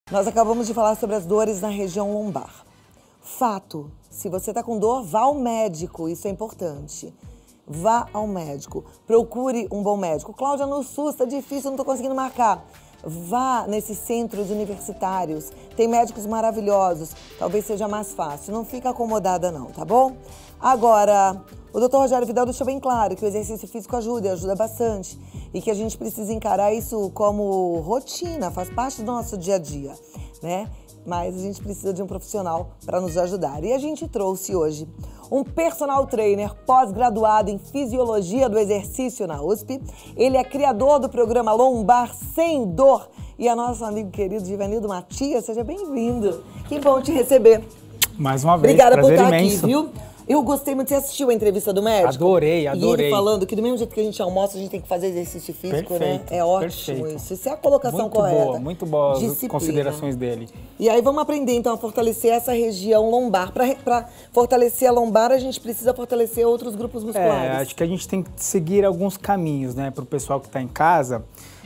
Nós acabamos de falar sobre as dores na região lombar. Fato, se você está com dor, vá ao médico, isso é importante. Vá ao médico, procure um bom médico. Cláudia, no SUS está difícil, não estou conseguindo marcar. Vá nesses centros universitários, tem médicos maravilhosos, talvez seja mais fácil. Não fica acomodada não, tá bom? Agora, o Dr. Rogério Vidal deixou bem claro que o exercício físico ajuda bastante. E que a gente precisa encarar isso como rotina, faz parte do nosso dia a dia, né? Mas a gente precisa de um profissional para nos ajudar. E a gente trouxe hoje um personal trainer pós-graduado em Fisiologia do Exercício na USP. Ele é criador do programa Lombar Sem Dor. E é nosso amigo querido Givanildo Matias, seja bem-vindo. Que bom te receber. Mais uma vez, obrigada por estar imenso. aqui, viu? Eu gostei muito. Você assistiu a entrevista do médico? Adorei. E ele falando que do mesmo jeito que a gente almoça, a gente tem que fazer exercício físico, perfeito, né? É ótimo isso. Isso é a colocação muito correta. Muito boa as Disciplina. considerações dele. E aí vamos aprender, então, a fortalecer essa região lombar. Para fortalecer a lombar, a gente precisa fortalecer outros grupos musculares. Acho que a gente tem que seguir alguns caminhos, né? Para o pessoal que está em casa.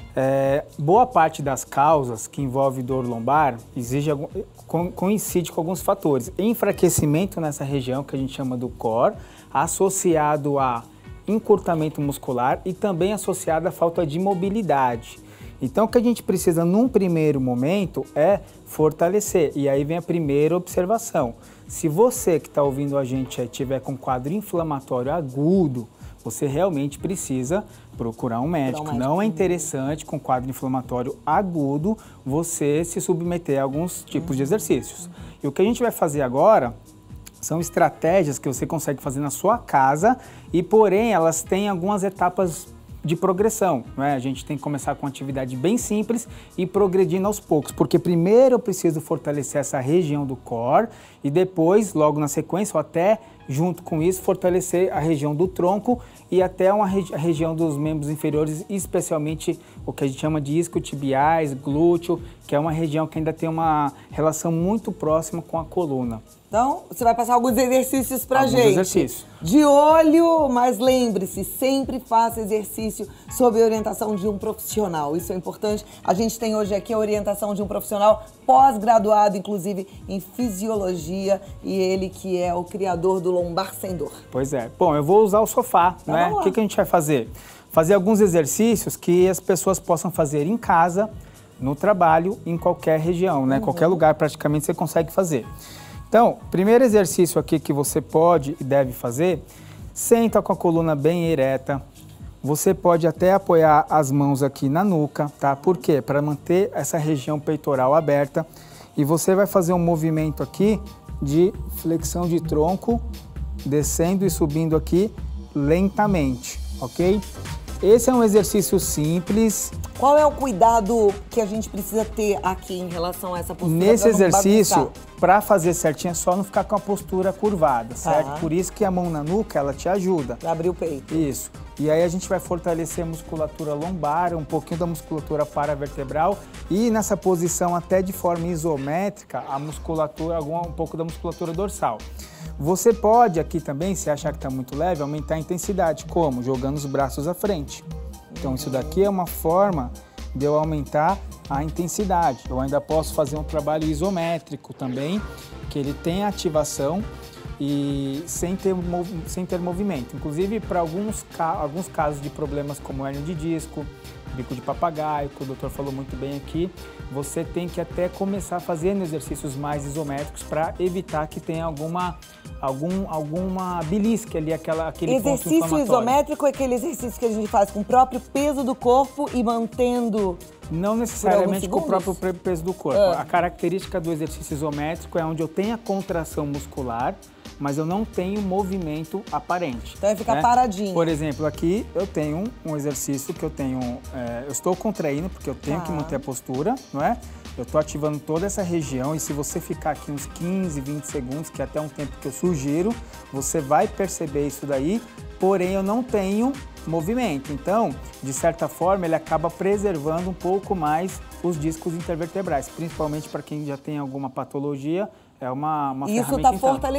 Boa parte das causas que envolve dor lombar coincide com alguns fatores. Enfraquecimento nessa região, que a gente chama do core, associado a encurtamento muscular e também associado à falta de mobilidade. Então, o que a gente precisa num primeiro momento é fortalecer. E aí vem a primeira observação. Se você que está ouvindo a gente estiver com quadro inflamatório agudo, você realmente precisa procurar um médico. Não é interessante, com quadro inflamatório agudo, você se submeter a alguns tipos de exercícios. E o que a gente vai fazer agora são estratégias que você consegue fazer na sua casa e, porém, elas têm algumas etapas de progressão, né? A gente tem que começar com uma atividade bem simples e progredindo aos poucos, porque primeiro eu preciso fortalecer essa região do core e depois, logo na sequência, ou até junto com isso, fortalecer a região do tronco e até a região dos membros inferiores, especialmente o que a gente chama de isquiotibiais, glúteo, que é uma região que ainda tem uma relação muito próxima com a coluna. Então, você vai passar alguns exercícios pra gente. Exercícios. De olho, mas lembre-se, sempre faça exercício sob a orientação de um profissional. Isso é importante. A gente tem hoje aqui a orientação de um profissional pós-graduado, inclusive, em fisiologia, e ele que é o criador do Lombar Sem Dor. Pois é. Bom, eu vou usar o sofá, né? O que a gente vai fazer? Fazer alguns exercícios que as pessoas possam fazer em casa, no trabalho, em qualquer região, né? Qualquer lugar praticamente você consegue fazer. Então, primeiro exercício aqui que você pode e deve fazer, senta com a coluna bem ereta. Você pode até apoiar as mãos aqui na nuca, tá? Por quê? Para manter essa região peitoral aberta. E você vai fazer um movimento aqui de flexão de tronco, descendo e subindo aqui lentamente, ok? Esse é um exercício simples. Qual é o cuidado que a gente precisa ter aqui em relação a essa postura? Nesse exercício, para fazer certinho, é só não ficar com a postura curvada, certo? Por isso que a mão na nuca, ela te ajuda. Pra abrir o peito. Isso. E aí a gente vai fortalecer a musculatura lombar, um pouquinho da musculatura paravertebral e nessa posição até de forma isométrica, a musculatura, um pouco da musculatura dorsal. Você pode aqui também, se achar que está muito leve, aumentar a intensidade. Como? Jogando os braços à frente. Então isso daqui é uma forma de eu aumentar a intensidade. Eu ainda posso fazer um trabalho isométrico também, que ele tem ativação e sem ter movimento. Inclusive para alguns casos de problemas como hérnia de disco, bico de papagaio, que o doutor falou muito bem aqui, você tem que até começar fazendo exercícios mais isométricos para evitar que tenha alguma belisque ali, aquele ponto inflamatório. Exercício isométrico é aquele exercício que a gente faz com o próprio peso do corpo e mantendo... Não necessariamente com o próprio peso do corpo. A característica do exercício isométrico é onde eu tenho a contração muscular, mas eu não tenho movimento aparente. Então é ficar paradinho. Por exemplo, aqui eu tenho um exercício que eu estou contraindo porque eu tenho que manter a postura, não é? Eu estou ativando toda essa região e se você ficar aqui uns 15, 20 segundos, que é até um tempo que eu sugiro, você vai perceber isso daí, porém eu não tenho movimento. Então, de certa forma, ele acaba preservando um pouco mais os discos intervertebrais, principalmente para quem já tem alguma patologia, é uma Isso ferramenta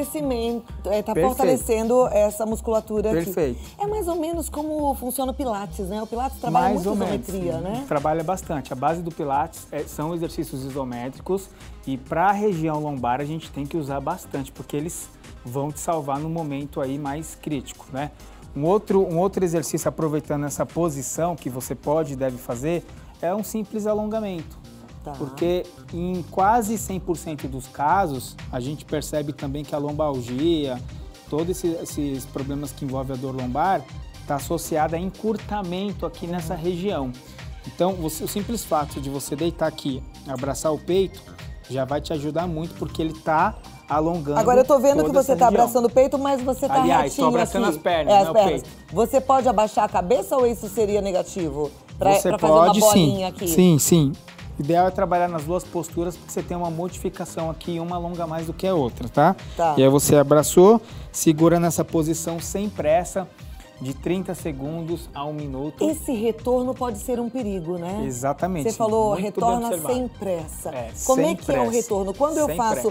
está fortalecendo essa musculatura Perfeito. aqui. É mais ou menos como funciona o Pilates, né? O Pilates trabalha muito isometria, né? Trabalha bastante. A base do Pilates são exercícios isométricos e para a região lombar a gente tem que usar bastante, porque eles vão te salvar no momento aí mais crítico, né? Um outro exercício, aproveitando essa posição que você pode e deve fazer, é um simples alongamento. Tá. Porque em quase 100% dos casos, a gente percebe também que a lombalgia, todos esses problemas que envolvem a dor lombar, está associada a encurtamento aqui nessa região. Então, o simples fato de você deitar aqui, abraçar o peito, já vai te ajudar muito, porque ele está alongando. Agora eu tô vendo que você tá abraçando o peito, mas você tá retinho estou abraçando aqui. as pernas, as pernas. O peito. Você pode abaixar a cabeça ou isso seria negativo? Você pra pode, fazer uma bolinha aqui? Sim. O ideal é trabalhar nas duas posturas, porque você tem uma modificação aqui, uma alonga mais do que a outra, tá? E aí você abraçou, segura nessa posição sem pressa, de 30 segundos a 1 minuto. Esse retorno pode ser um perigo, né? Exatamente. Você falou, retorna sem pressa. Como é que é o retorno? Quando eu faço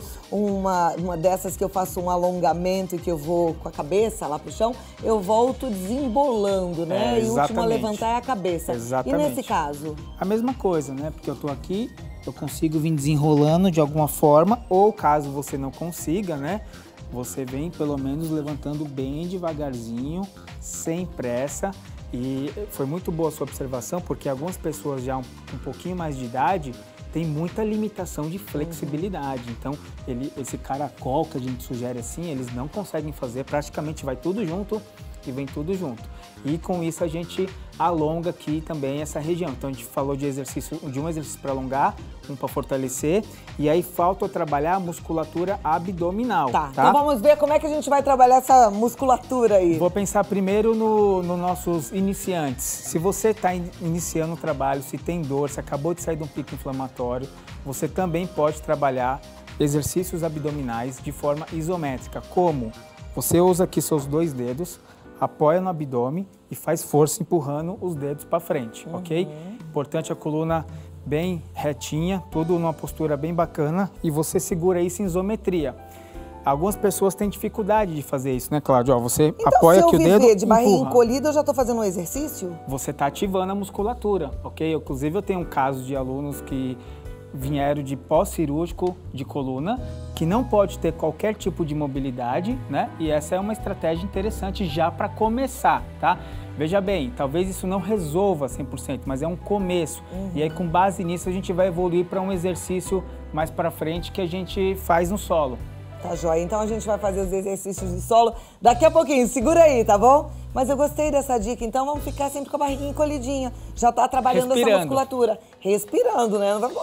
uma dessas que eu faço um alongamento e que eu vou com a cabeça lá pro chão, eu volto desembolando, né? E o último a levantar é a cabeça. Exatamente. E nesse caso? A mesma coisa, né? Porque eu tô aqui, eu consigo vir desenrolando de alguma forma, ou caso você não consiga, né? Você vem pelo menos levantando bem devagarzinho, sem pressa. E foi muito boa a sua observação, porque algumas pessoas já um pouquinho mais de idade têm muita limitação de flexibilidade. Então, esse caracol que a gente sugere assim, eles não conseguem fazer, praticamente vai tudo junto e vem tudo junto. E com isso a gente alonga aqui também essa região. Então a gente falou de um exercício para alongar, um para fortalecer, e aí falta trabalhar a musculatura abdominal. Tá? Então vamos ver como é que a gente vai trabalhar essa musculatura aí. Vou pensar primeiro nos nossos iniciantes. Se você está iniciando o trabalho, se tem dor, se acabou de sair de um pico inflamatório, você também pode trabalhar exercícios abdominais de forma isométrica. Como? Você usa aqui seus 2 dedos, apoia no abdômen e faz força empurrando os dedos para frente, ok? Importante a coluna bem retinha, tudo numa postura bem bacana, e você segura isso em isometria. Algumas pessoas têm dificuldade de fazer isso, né, Cláudio? Ó, você apoia aqui o dedo, se eu viver de barriga empurra. encolhida, eu já estou fazendo um exercício? Você está ativando a musculatura, ok? Inclusive, eu tenho um caso de alunos que vieram de pós-cirúrgico de coluna, que não pode ter qualquer tipo de mobilidade, né? E essa é uma estratégia interessante já para começar, tá? Veja bem, talvez isso não resolva 100%, mas é um começo. E aí, com base nisso, a gente vai evoluir para um exercício mais para frente que a gente faz no solo. Tá joia. Então a gente vai fazer os exercícios de solo daqui a pouquinho. Segura aí, tá bom? Mas eu gostei dessa dica. Então vamos ficar sempre com a barriguinha encolhidinha. Já tá trabalhando essa musculatura. Respirando, né? Não vai...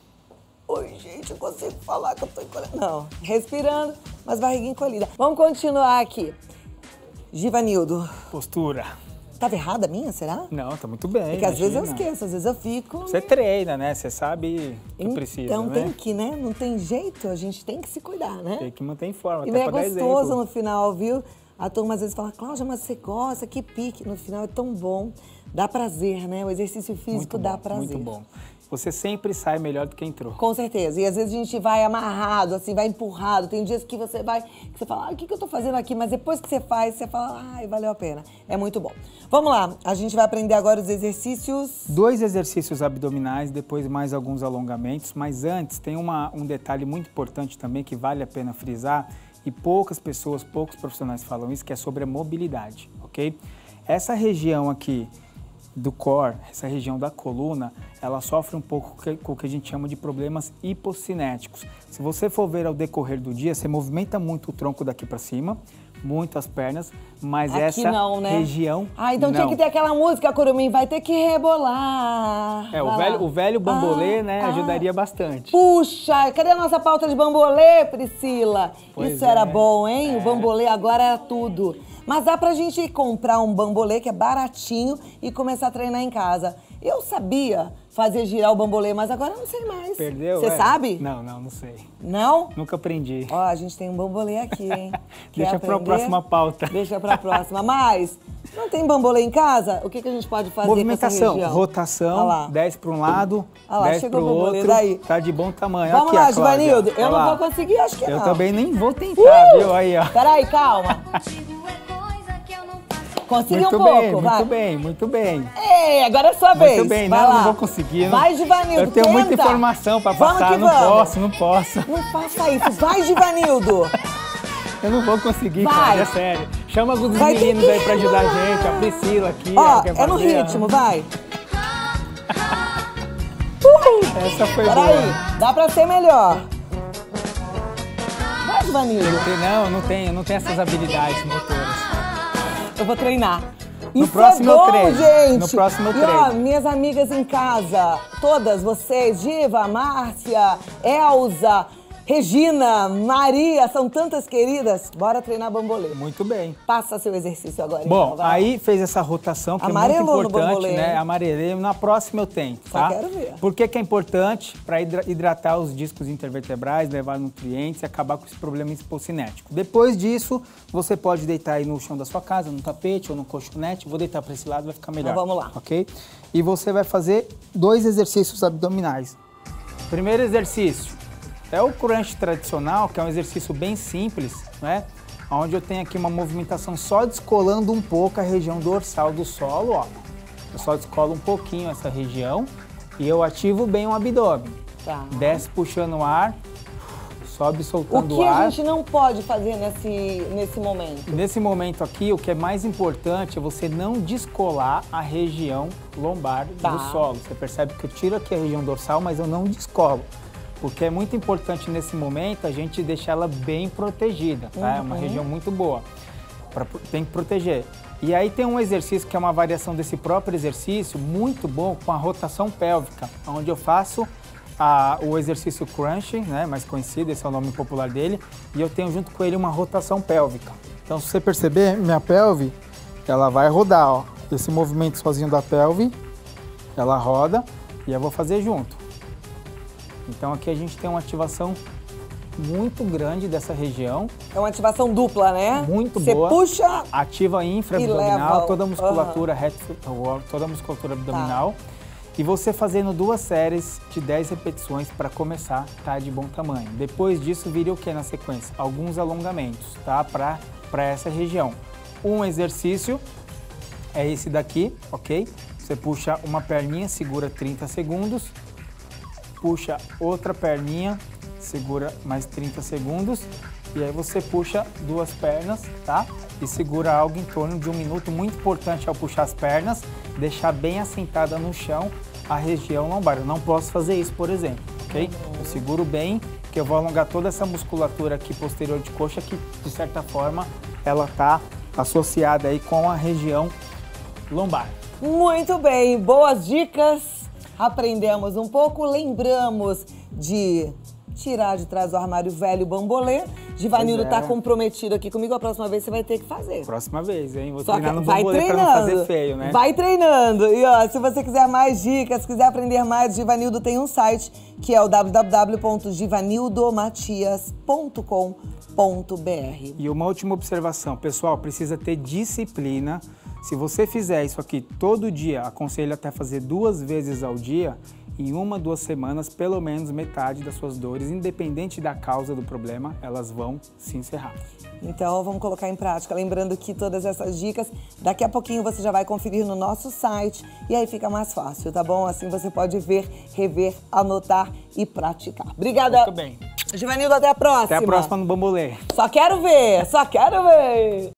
Oi, gente, eu consigo falar que eu tô encolhida. Não, respirando, mas barriguinha encolhida. Vamos continuar aqui. Givanildo. Postura. Tava errada a minha, será? Não, tá muito bem. Porque às vezes eu esqueço, às vezes eu fico... Você treina, né? Você sabe que precisa, então, né? tem que, né? Não tem jeito, a gente tem que se cuidar, né? Tem que manter em forma, e até é pra dar gostoso exemplo. No final, viu? A turma às vezes fala, Cláudia, mas você gosta, que pique. No final é tão bom, dá prazer, né? O exercício físico dá prazer. Muito bom. Você sempre sai melhor do que entrou. Com certeza. E às vezes a gente vai amarrado, assim, vai empurrado. Tem dias que você vai, que você fala, o que eu tô fazendo aqui? Mas depois que você faz, você fala, ai, valeu a pena. É muito bom. Vamos lá, a gente vai aprender agora os exercícios... 2 exercícios abdominais, depois mais alguns alongamentos. Mas antes, tem um detalhe muito importante também que vale a pena frisar. E poucos profissionais falam isso, que é sobre a mobilidade, ok? Essa região aqui do core, essa região da coluna, ela sofre um pouco com o que a gente chama de problemas hipocinéticos. Se você for ver ao decorrer do dia, você movimenta muito o tronco daqui para cima, muito as pernas, mas aqui essa não, né? região então tinha que ter aquela música, Curumim, vai ter que rebolar. O velho bambolê, né, ajudaria bastante. Puxa, cadê a nossa pauta de bambolê, Priscila? Isso era bom, hein? O bambolê agora era tudo. Mas dá pra gente comprar um bambolê, que é baratinho, e começar a treinar em casa. Eu sabia fazer girar o bambolê, mas agora eu não sei mais. Perdeu? Você sabe? Não sei. Não? Nunca aprendi. Ó, a gente tem um bambolê aqui, hein? Deixa pra próxima pauta. Deixa pra próxima. Mas, não tem bambolê em casa? O que a gente pode fazer movimentação, com essa região? rotação, 10 para um lado, 10 para o outro. Daí. Tá de bom tamanho. Vamos aqui, lá, Givanildo. Eu não vou conseguir, acho que não. Eu também nem vou tentar, viu? Aí, ó. Peraí, calma. Consegui um pouco, vai. Muito bem. Ei, agora é sua vez. Muito bem, vai lá. Não vou conseguir. Vai, Givanildo, eu tenho muita informação para passar, não posso. Não faça isso. Vai, Givanildo. Eu não vou conseguir, vai. Cara, é sério. Chama alguns dos meninos aí pra ajudar a gente, a Priscila aqui. Ó, é no ritmo, vai. Essa foi boa. Peraí, dá pra ser melhor. Vai, Givanildo. Não tenho essas habilidades motoras. Eu vou treinar. No Isso próximo é bom, treino. gente. No próximo treino. E ó, minhas amigas em casa, todas vocês, Diva, Márcia, Elza, Regina, Maria, são tantas queridas. Bora treinar bambolê. Muito bem. Passa seu exercício agora. Bom, então, aí fez essa rotação que é muito importante, né? Amarelei. Na próxima eu tento, tá? Só quero ver. Por que é importante? Para hidratar os discos intervertebrais, levar nutrientes e acabar com esse problema hipocinético. Depois disso, você pode deitar aí no chão da sua casa, no tapete ou no colchonete. Vou deitar para esse lado, vai ficar melhor. Então vamos lá. Ok? E você vai fazer 2 exercícios abdominais. Primeiro exercício. É o crunch tradicional, que é um exercício bem simples, né? Onde eu tenho aqui uma movimentação só descolando um pouco a região dorsal do solo, ó. Eu só descolo um pouquinho essa região e eu ativo bem o abdômen. Tá. Desce puxando o ar, sobe soltando o ar. O que a gente não pode fazer nesse momento? Nesse momento aqui, o que é mais importante é você não descolar a região lombar do solo. Você percebe que eu tiro aqui a região dorsal, mas eu não descolo. Porque é muito importante nesse momento a gente deixar ela bem protegida, tá? É uma região muito boa, tem que proteger. E aí tem um exercício que é uma variação desse próprio exercício, muito bom, com a rotação pélvica, onde eu faço o exercício crunch, né, mais conhecido, esse é o nome popular dele, e eu tenho junto com ele uma rotação pélvica. Então, se você perceber, minha pelve, ela vai rodar, ó. Esse movimento sozinho da pelve, ela roda e eu vou fazer junto. Então aqui a gente tem uma ativação muito grande dessa região. É uma ativação dupla, né? Muito boa. Você puxa, ativa a infra-abdominal, toda a musculatura toda a musculatura abdominal. E você fazendo 2 séries de 10 repetições para começar, tá de bom tamanho. Depois disso, vira o que na sequência? Alguns alongamentos, tá? Para essa região. Um exercício é esse daqui, ok? Você puxa uma perninha, segura 30 segundos. Puxa outra perninha, segura mais 30 segundos e aí você puxa 2 pernas, tá? E segura algo em torno de 1 minuto. Muito importante ao puxar as pernas, deixar bem assentada no chão a região lombar. Eu não posso fazer isso, por exemplo, ok? Eu seguro bem, que eu vou alongar toda essa musculatura aqui posterior de coxa, que de certa forma ela tá associada aí com a região lombar. Muito bem, boas dicas. Aprendemos um pouco, lembramos de tirar de trás do armário velho bambolê. Givanildo tá comprometido aqui comigo, a próxima vez você vai ter que fazer. Próxima vez, hein? Vou treinar no bambolê pra não fazer feio, né? Vai treinando. E ó, se você quiser mais dicas, quiser aprender mais, Givanildo tem um site que é o www.givanildomatias.com.br. E uma última observação, pessoal, precisa ter disciplina. Se você fizer isso aqui todo dia, aconselho até fazer 2 vezes ao dia, em 1 a 2 semanas, pelo menos metade das suas dores, independente da causa do problema, elas vão se encerrar. Então, vamos colocar em prática. Lembrando que todas essas dicas, daqui a pouquinho você já vai conferir no nosso site e aí fica mais fácil, tá bom? Assim você pode ver, rever, anotar e praticar. Obrigada. Muito bem. Givanildo, até a próxima. Até a próxima no bambolê. Só quero ver, só quero ver.